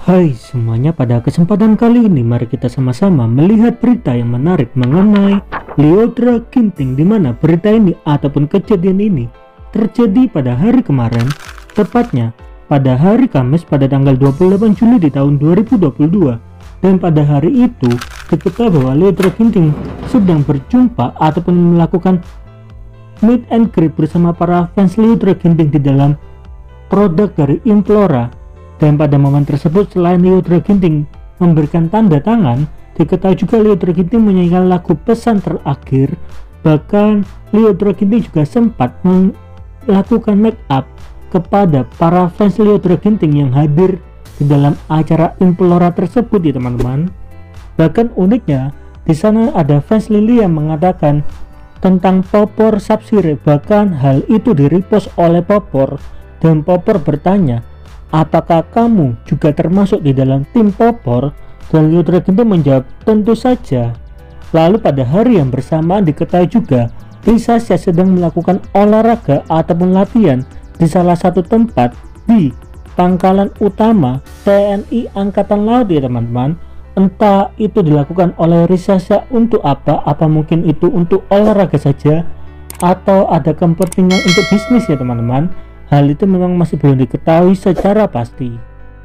Hai semuanya, pada kesempatan kali ini mari kita sama-sama melihat berita yang menarik mengenai Lyodra Ginting, di mana berita ini ataupun kejadian ini terjadi pada hari kemarin, tepatnya pada hari Kamis pada tanggal 28 Juli di tahun 2022. Dan pada hari itu diketahui bahwa Lyodra Ginting sedang berjumpa ataupun melakukan meet and greet bersama para fans Lyodra Ginting di dalam produk dari Implora. Dan pada momen tersebut, selain Lyodra Ginting memberikan tanda tangan, diketahui juga Lyodra Ginting menyanyikan lagu Pesan Terakhir. Bahkan Lyodra Ginting juga sempat melakukan make up kepada para fans Lyodra Ginting yang hadir di dalam acara Implora tersebut ya teman-teman. Bahkan uniknya di sana ada fans Lily yang mengatakan tentang Popor Sapsire, bahkan hal itu di-repost oleh Popor, dan Popor bertanya, apakah kamu juga termasuk di dalam tim Popor? Dan Lyodra Ginting menjawab, tentu saja. Lalu pada hari yang bersamaan diketahui juga Lisa sedang melakukan olahraga ataupun latihan di salah satu tempat di pangkalan utama TNI Angkatan Laut ya teman-teman. Entah itu dilakukan oleh Lisa untuk apa mungkin itu untuk olahraga saja atau ada kepentingan untuk bisnis ya teman-teman. Hal itu memang masih belum diketahui secara pasti.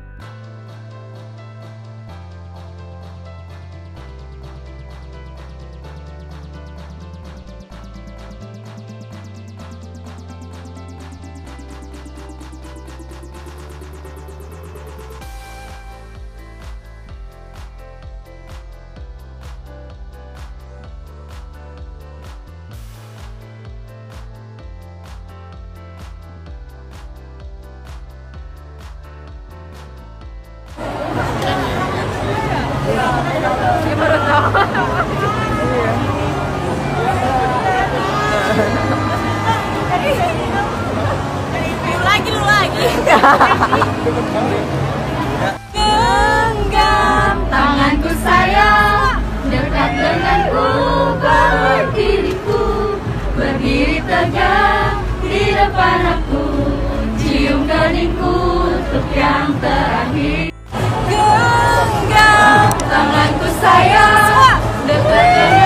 Lu lagi. Genggam tanganku sayang, dekat denganku, peluk diriku, berdiri tegak di depan aku, cium keningku untuk yang terakhir. Genggam tanganku sayang, dekat denganku.